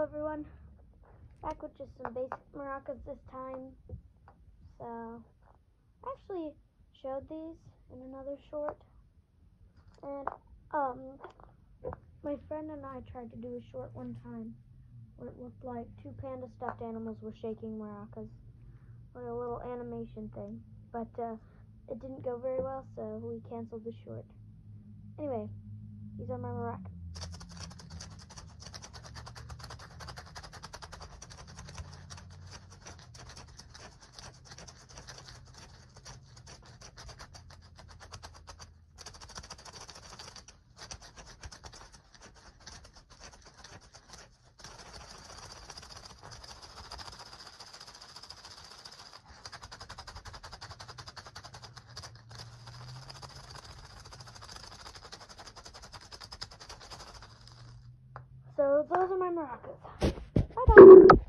Hello everyone, back with just some basic maracas this time. So, I actually showed these in another short, and my friend and I tried to do a short one time where it looked like two panda stuffed animals were shaking maracas, or a little animation thing, but it didn't go very well, so we canceled the short. Anyway, these are my maracas. So those are my maracas. Bye-bye.